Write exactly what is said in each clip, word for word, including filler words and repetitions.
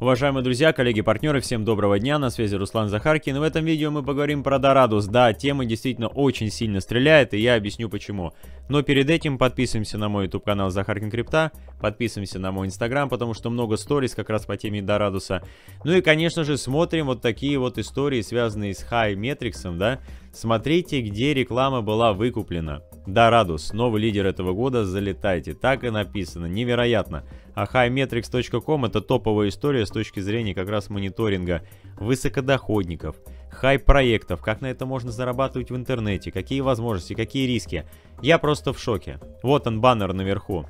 Уважаемые друзья, коллеги, партнеры, всем доброго дня, на связи Руслан Захаркин, и в этом видео мы поговорим про Дорадус. Да, тема действительно очень сильно стреляет, и я объясню почему. Но перед этим подписываемся на мой YouTube канал Захаркин Крипта, подписываемся на мой Instagram, потому что много сториз как раз по теме Дорадуса. Ну и, конечно же, смотрим вот такие вот истории, связанные с Hi-Metrics, да. Смотрите, где реклама была выкуплена. Дорадус, новый лидер этого года, залетайте. Так и написано, невероятно. А Hi Metrics точка ком это топовая история с точки зрения как раз мониторинга высокодоходников, хай-проектов, как на это можно зарабатывать в интернете, какие возможности, какие риски. Я просто в шоке. Вот он, баннер наверху.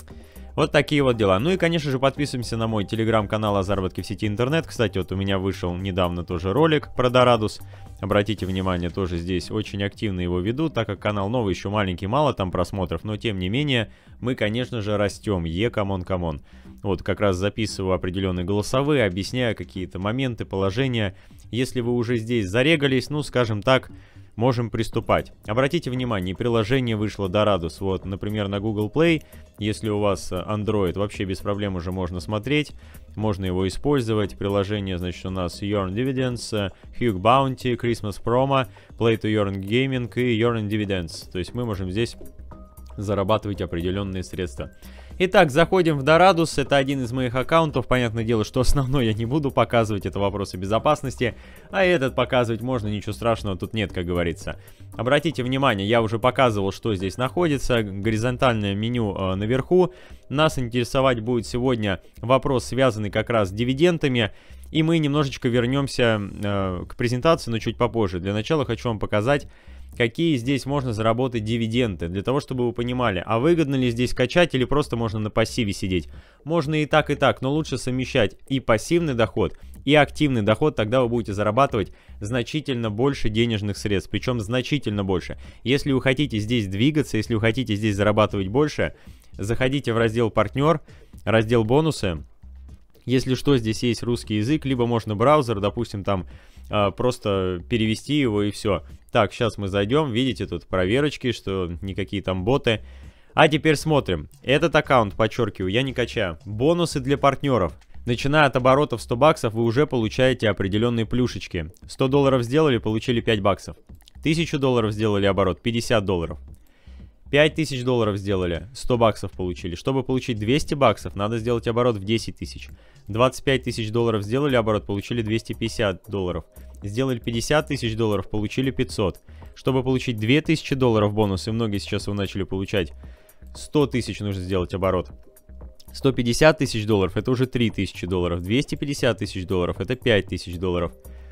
Вот такие вот дела. Ну и, конечно же, подписываемся на мой телеграм-канал о заработке в сети интернет. Кстати, вот у меня вышел недавно тоже ролик про Дорадус. Обратите внимание, тоже здесь очень активно его веду, так как канал новый, еще маленький, мало там просмотров, но тем не менее, мы, конечно же, растем. Е, камон, камон. Вот как раз записываю определенные голосовые, объясняю какие-то моменты, положения. Если вы уже здесь зарегались, ну, скажем так, можем приступать. Обратите внимание, приложение вышло Дорадус. Вот, например, на Google Play, если у вас Android, вообще без проблем уже можно смотреть, можно его использовать. Приложение, значит, у нас Earn Dividends, Hug Bounty, Christmas Promo, Play to Earn Gaming и Earn Dividends. То есть мы можем здесь зарабатывать определенные средства. Итак, заходим в Дорадус, это один из моих аккаунтов, понятное дело, что основной я не буду показывать, это вопросы безопасности, а этот показывать можно, ничего страшного тут нет, как говорится. Обратите внимание, я уже показывал, что здесь находится, горизонтальное меню э, наверху. Нас интересовать будет сегодня вопрос, связанный как раз с дивидендами, и мы немножечко вернемся э, к презентации, но чуть попозже. Для начала хочу вам показать, какие здесь можно заработать дивиденды, для того, чтобы вы понимали, а выгодно ли здесь качать или просто можно на пассиве сидеть. Можно и так, и так, но лучше совмещать и пассивный доход, и активный доход, тогда вы будете зарабатывать значительно больше денежных средств, причем значительно больше. Если вы хотите здесь двигаться, если вы хотите здесь зарабатывать больше, заходите в раздел «Партнер», раздел «Бонусы». Если что, здесь есть русский язык, либо можно браузер, допустим, там э, просто перевести его и все. Так, сейчас мы зайдем, видите, тут проверочки, что никакие там боты. А теперь смотрим. Этот аккаунт, подчеркиваю, я не качаю. Бонусы для партнеров. Начиная от оборотов сто баксов, вы уже получаете определенные плюшечки. сто долларов сделали, получили пять баксов. тысячу долларов сделали оборот, пятьдесят долларов. пять тысяч долларов сделали, сто баксов получили. Чтобы получить двести баксов, надо сделать оборот в десять тысяч. двадцать пять тысяч долларов сделали оборот, получили двести пятьдесят долларов. Сделали пятьдесят тысяч долларов, получили пятьсот. Чтобы получить две тысячи долларов бонусы, многие сейчас его начали получать, сто тысяч нужно сделать оборот. сто пятьдесят тысяч долларов, это уже три тысячи долларов. двести пятьдесят тысяч долларов, это пять тысяч долларов.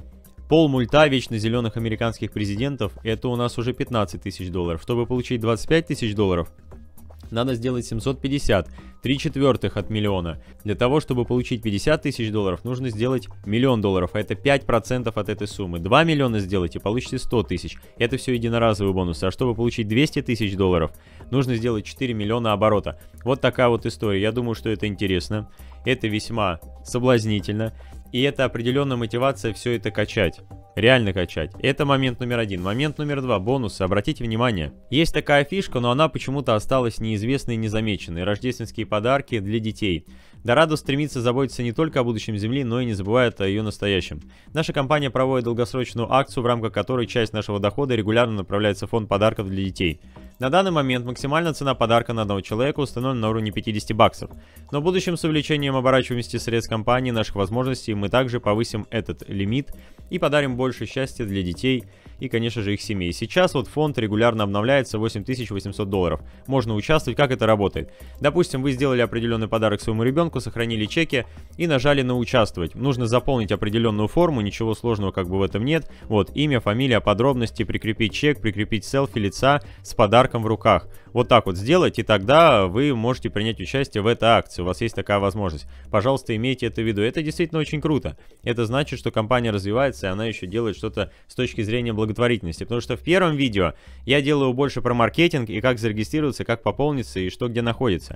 Пол мульта вечно зеленых американских президентов, это у нас уже пятнадцать тысяч долларов. Чтобы получить двадцать пять тысяч долларов, надо сделать семьсот пятьдесят, три четвертых от миллиона. Для того, чтобы получить пятьдесят тысяч долларов, нужно сделать миллион долларов, а это пять процентов от этой суммы. два миллиона сделайте, получите сто тысяч. Это все единоразовые бонусы. А чтобы получить двести тысяч долларов, нужно сделать четыре миллиона оборота. Вот такая вот история. Я думаю, что это интересно. Это весьма соблазнительно. И это определенная мотивация все это качать. Реально качать. Это момент номер один. Момент номер два. Бонусы. Обратите внимание. Есть такая фишка, но она почему-то осталась неизвестной и незамеченной. Рождественские подарки для детей. Дорадус стремится заботиться не только о будущем Земли, но и не забывает о ее настоящем. Наша компания проводит долгосрочную акцию, в рамках которой часть нашего дохода регулярно направляется в фонд подарков для детей. На данный момент максимальная цена подарка на одного человека установлена на уровне пятидесяти баксов. Но в будущем с увеличением оборачиваемости средств компании, наших возможностей, мы также повысим этот лимит и подарим больше счастья для детей и, конечно же, их семей. Сейчас вот фонд регулярно обновляется, восемь тысяч восемьсот долларов. Можно участвовать. Как это работает? Допустим, вы сделали определенный подарок своему ребенку, сохранили чеки и нажали на «Участвовать». Нужно заполнить определенную форму, ничего сложного как бы в этом нет. Вот, имя, фамилия, подробности, прикрепить чек, прикрепить селфи лица с подарком в руках. Вот так вот сделать, и тогда вы можете принять участие в этой акции. У вас есть такая возможность. Пожалуйста, имейте это в виду. Это действительно очень круто. Это значит, что компания развивается, и она еще делает что-то с точки зрения благотворительности. Потому что в первом видео я делаю больше про маркетинг и как зарегистрироваться, как пополниться и что где находится.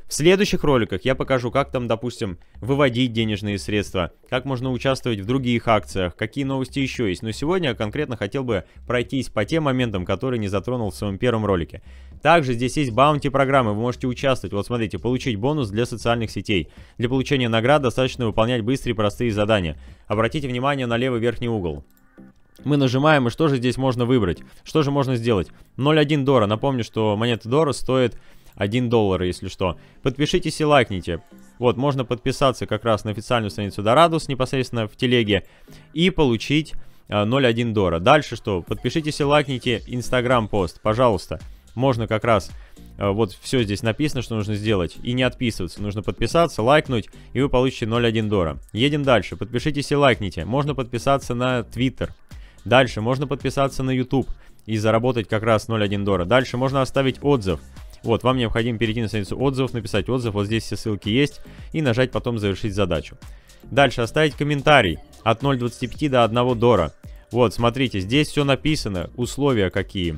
В следующих роликах я покажу, как там, допустим, выводить денежные средства, как можно участвовать в других акциях, какие новости еще есть. Но сегодня я конкретно хотел бы пройтись по тем моментам, которые не затронул в своем первом ролике. Также здесь есть баунти-программы, вы можете участвовать. Вот смотрите, получить бонус для социальных сетей. Для получения наград достаточно выполнять быстрые и простые задания. Обратите внимание на левый верхний угол. Мы нажимаем, и что же здесь можно выбрать? Что же можно сделать? ноль целых одна десятая Дора. Напомню, что монета Дора стоит один доллар, если что. Подпишитесь и лайкните. Вот, можно подписаться как раз на официальную страницу Дорадус, непосредственно в телеге, и получить э, ноль целых одна десятая Дора. Дальше что? Подпишитесь и лайкните Инстаграм пост, пожалуйста. Можно как раз, э, вот все здесь написано, что нужно сделать, и не отписываться. Нужно подписаться, лайкнуть, и вы получите ноль целых одна десятая Дора. Едем дальше. Подпишитесь и лайкните. Можно подписаться на Твиттер. Дальше можно подписаться на YouTube и заработать как раз ноль целых одна десятая Дора. Дальше можно оставить отзыв. Вот, вам необходимо перейти на страницу отзывов, написать отзыв, вот здесь все ссылки есть, и нажать потом «Завершить задачу». Дальше оставить комментарий от ноль целых двадцати пяти до одного Дора. Вот, смотрите, здесь все написано, условия какие.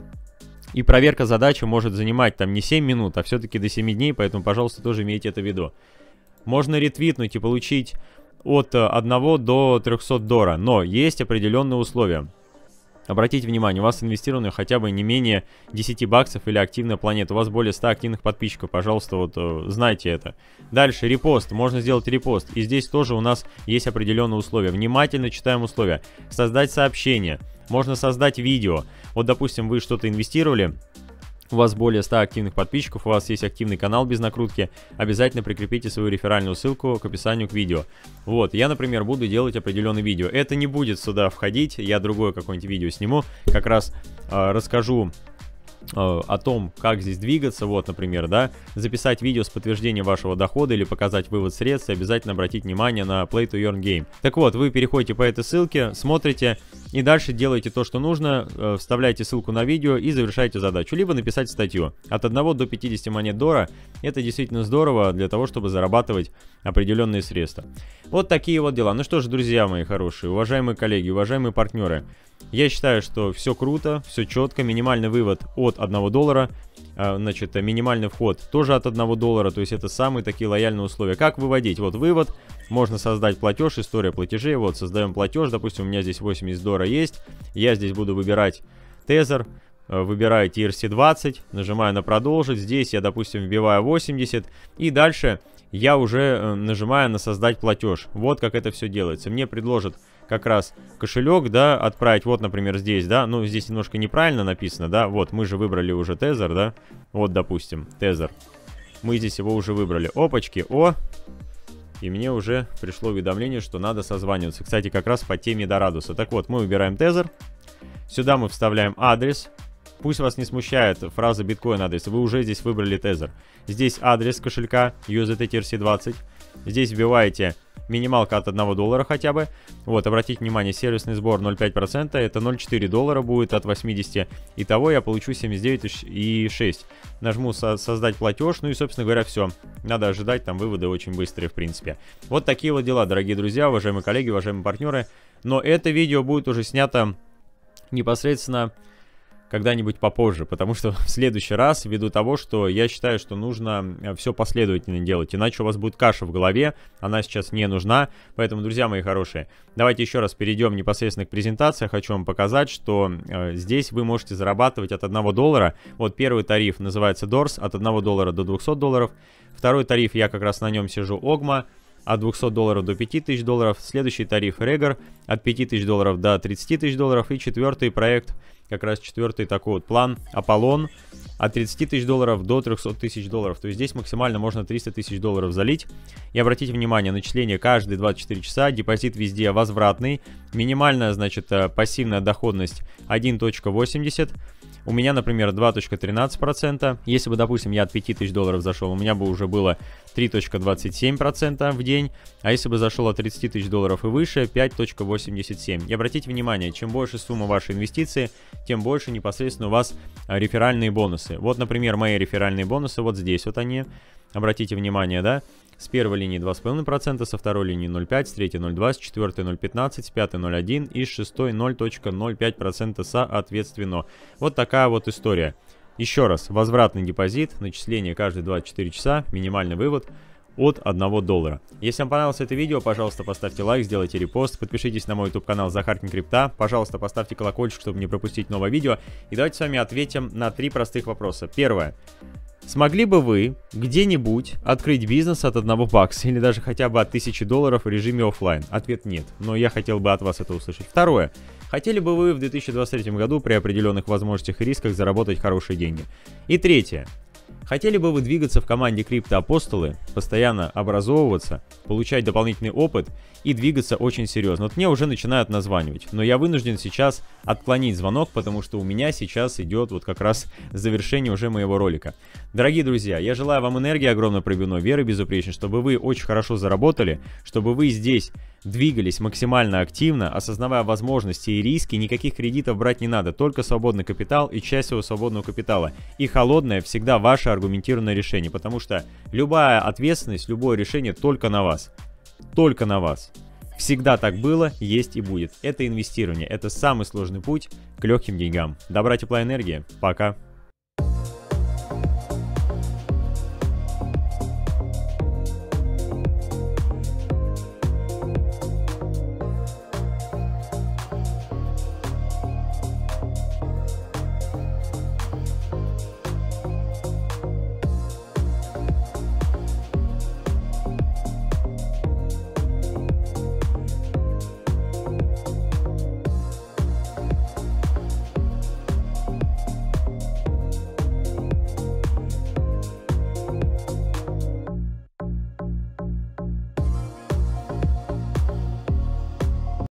И проверка задачи может занимать там не семь минут, а все-таки до семи дней, поэтому, пожалуйста, тоже имейте это в виду. Можно ретвитнуть и получить от одного до трёхсот Дора, но есть определенные условия. Обратите внимание, у вас инвестировано хотя бы не менее десяти баксов или активная планета. У вас более ста активных подписчиков, пожалуйста, вот э, знайте это. Дальше, репост. Можно сделать репост. И здесь тоже у нас есть определенные условия. Внимательно читаем условия. Создать сообщение. Можно создать видео. Вот, допустим, вы что-то инвестировали. У вас более ста активных подписчиков, у вас есть активный канал без накрутки, обязательно прикрепите свою реферальную ссылку к описанию к видео. Вот, я, например, буду делать определенное видео. Это не будет сюда входить, я другое какое-нибудь видео сниму, как раз э, расскажу э, о том, как здесь двигаться, вот, например, да, записать видео с подтверждением вашего дохода или показать вывод средств, и обязательно обратить внимание на Play to Earn Game. Так вот, вы переходите по этой ссылке, смотрите, и дальше делаете то, что нужно, э, вставляете ссылку на видео и завершаете задачу. Либо написать статью. От одного до пятидесяти монет Дора. Это действительно здорово для того, чтобы зарабатывать определенные средства. Вот такие вот дела. Ну что ж, друзья мои хорошие, уважаемые коллеги, уважаемые партнеры. Я считаю, что все круто, все четко. Минимальный вывод от одного доллара. Э, значит, минимальный вход тоже от одного доллара. То есть это самые такие лояльные условия. Как выводить? Вот вывод. Можно создать платеж, история платежей. Вот создаем платеж. Допустим, у меня здесь восемьдесят Дора есть. Я здесь буду выбирать тезер. Выбираю ти эр си двадцать. Нажимаю на продолжить. Здесь я, допустим, вбиваю восемьдесят. И дальше я уже нажимаю на создать платеж. Вот как это все делается. Мне предложат как раз кошелек, да, отправить. Вот, например, здесь, да. Ну, здесь немножко неправильно написано, да. Вот, мы же выбрали уже тезер, да. Вот, допустим, тезер. Мы здесь его уже выбрали. Опачки, о! И мне уже пришло уведомление, что надо созваниваться. Кстати, как раз по теме Дорадуса. Так вот, мы выбираем тезер. Сюда мы вставляем адрес. Пусть вас не смущает фраза биткоин адрес. Вы уже здесь выбрали тезер. Здесь адрес кошелька ю эс ди ти ти эр си двадцать. Здесь вбиваете минималка от одного доллара хотя бы. Вот, обратите внимание, сервисный сбор ноль целых пять десятых процента. Это ноль целых четыре десятых доллара будет от восьмидесяти. Итого я получу семьдесят девять и шесть сотых. Нажму со создать платеж. Ну и, собственно говоря, все. Надо ожидать, там выводы очень быстрые, в принципе. Вот такие вот дела, дорогие друзья, уважаемые коллеги, уважаемые партнеры. Но это видео будет уже снято непосредственно когда-нибудь попозже, потому что в следующий раз, ввиду того, что я считаю, что нужно все последовательно делать, иначе у вас будет каша в голове, она сейчас не нужна, поэтому, друзья мои хорошие, давайте еще раз перейдем непосредственно к презентации. Хочу вам показать, что э, здесь вы можете зарабатывать от одного доллара, вот первый тариф называется дорс, от одного доллара до двухсот долларов, второй тариф, я как раз на нем сижу, огма, от двухсот долларов до пяти тысяч долларов, следующий тариф Регор от пяти тысяч долларов до тридцати тысяч долларов, и четвертый проект, как раз четвертый такой вот план, Аполлон, от тридцати тысяч долларов до трехсот тысяч долларов. То есть здесь максимально можно триста тысяч долларов залить. И обратите внимание, начисление каждые двадцать четыре часа, депозит везде возвратный, минимальная, значит, пассивная доходность один целых восемьдесят сотых. У меня, например, два целых тринадцать сотых процента. Если бы, допустим, я от пяти тысяч долларов зашел, у меня бы уже было три целых двадцать семь сотых процента в день. А если бы зашел от тридцати тысяч долларов и выше, пять целых восемьдесят семь сотых. И обратите внимание, чем больше сумма вашей инвестиции, тем больше непосредственно у вас реферальные бонусы. Вот, например, мои реферальные бонусы вот здесь вот они. Обратите внимание, да? С первой линии два целых пять десятых процента, со второй линии ноль целых пять десятых, с третьей ноль целых двадцать, с четвертой ноль целых пятнадцать, с пятой ноль целых один и с шестой ноль целых ноль пять процента соответственно. Вот такая вот история. Еще раз, возвратный депозит, начисление каждые двадцать четыре часа, минимальный вывод от одного доллара. Если вам понравилось это видео, пожалуйста, поставьте лайк, сделайте репост, подпишитесь на мой YouTube канал Захаркин Крипта, пожалуйста, поставьте колокольчик, чтобы не пропустить новое видео. И давайте с вами ответим на три простых вопроса. Первое. Смогли бы вы где-нибудь открыть бизнес от одного бакса или даже хотя бы от тысячи долларов в режиме офлайн? Ответ нет, но я хотел бы от вас это услышать. Второе. Хотели бы вы в две тысячи двадцать третьем году при определенных возможностях и рисках заработать хорошие деньги? И третье. Хотели бы вы двигаться в команде криптоапостолы, постоянно образовываться, получать дополнительный опыт и двигаться очень серьезно? Вот мне уже начинают названивать, но я вынужден сейчас отклонить звонок, потому что у меня сейчас идет вот как раз завершение уже моего ролика. Дорогие друзья, я желаю вам энергии огромной пробивной, веры безупречной, чтобы вы очень хорошо заработали, чтобы вы здесь двигались максимально активно, осознавая возможности и риски. Никаких кредитов брать не надо, только свободный капитал и часть своего свободного капитала. И холодное всегда ваше аргументированное решение, потому что любая ответственность, любое решение только на вас. Только на вас. Всегда так было, есть и будет. Это инвестирование, это самый сложный путь к легким деньгам. Добра, тепла, энергии. Пока.